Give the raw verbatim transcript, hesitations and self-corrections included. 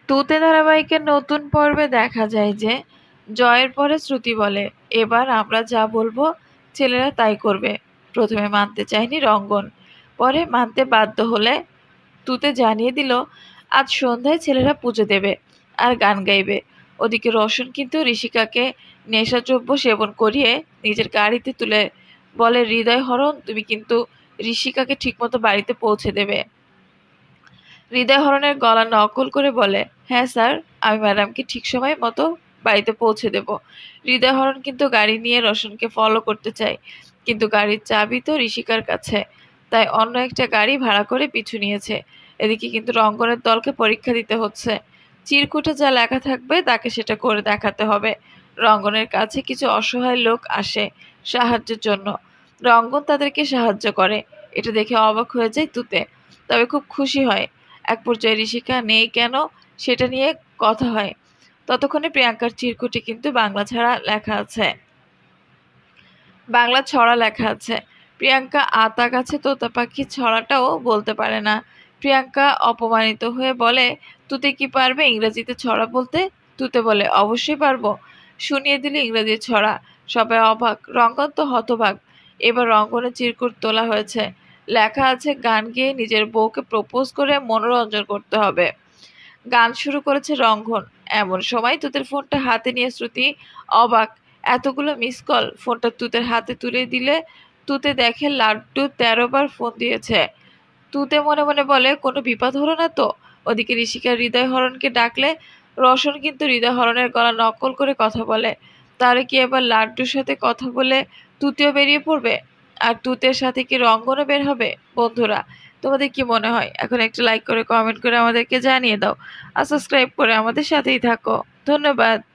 তুতে ধারাবাহিকের নতুন পর্বে দেখা যায় যে জয়ের পরে শ্রুতি বলে, এবার আমরা যা বলবো ছেলেরা তাই করবে। প্রথমে মানতে চায়নি রঙ্গন, পরে মানতে বাধ্য হলে তুতে জানিয়ে দিল আজ সন্ধ্যায় ছেলেরা পুজো দেবে আর গান গাইবে। ওদিকে রোশন কিন্তু ঋষিকাকে নেশাদ্রব্য সেবন করিয়ে নিজের গাড়িতে তুলে বলে, হৃদয় হরণ, তুমি কিন্তু ঋষিকাকে ঠিকমতো বাড়িতে পৌঁছে দেবে। হৃদয় হরণের গলা নকল করে বলে, হ্যাঁ স্যার, আমি ম্যাডামকে ঠিক সময় মতো বাড়িতে পৌঁছে দেব। হৃদয় হরণ কিন্তু গাড়ি নিয়ে রোশনকে ফলো করতে চায়, কিন্তু গাড়ির চাবি তো ঋষিকার কাছে, তাই অন্য একটা গাড়ি ভাড়া করে পিছু নিয়েছে। এদিকে কিন্তু রঙ্গনের দলকে পরীক্ষা দিতে হচ্ছে। চিরকুটে যা লেখা থাকবে তাকে সেটা করে দেখাতে হবে। রঙ্গনের কাছে কিছু অসহায় লোক আসে সাহায্যের জন্য। রঙ্গন তাদেরকে সাহায্য করে। এটা দেখে অবাক হয়ে যায় তুতে, তবে খুব খুশি হয়। এক পর্যায়ে ঋষিকা নেই কেন সেটা নিয়ে কথা হয়। ততক্ষণে প্রিয়াঙ্কার চিরকুটে কিন্তু বাংলা ছাড়া লেখা আছে বাংলা ছড়া লেখা আছে। প্রিয়াঙ্কা আতা গাছে তোতা পাখি ছড়াটাও বলতে পারে না। প্রিয়াঙ্কা অপমানিত হয়ে বলে, তুতে কি পারবে ইংরেজিতে ছড়া বলতে? তুতে বলে, অবশ্যই পারবো, শুনিয়ে দিলে ইংরেজি ছড়া। সবাই অবাক, রঙ্গন তো হতবাক। এবার রঙ্গনে চিরকুট তোলা হয়েছে, লেখা আছে গান গেয়ে নিজের বউকে প্রপোজ করে মনোরঞ্জন করতে হবে। গান শুরু করেছে রঙ্গন। এমন সময় তুতের ফোনটা হাতে নিয়ে শ্রুতি অবাক, এতগুলো মিস কল। ফোনটা তুতের হাতে তুলে দিলে তুতে দেখে লাড্ডু তেরো বার ফোন দিয়েছে। তুতে মনে মনে বলে, কোনো বিপদ হলো না তো? ওদিকে ঋষিকা হৃদয় হরণকে ডাকলে রোশন কিন্তু হৃদয় হরণের গলা নকল করে কথা বলে। তাহলে কি এবার লাড্ডুর সাথে কথা বলে তুতেও বেরিয়ে পড়বে? আর তুতের সাথে কি রঙ্গনও বের হবে? বন্ধুরা, তোমাদের কি মনে হয়? এখন একটা লাইক করে কমেন্ট করে আমাদেরকে জানিয়ে দাও, আর সাবস্ক্রাইব করে আমাদের সাথেই থাকো। ধন্যবাদ।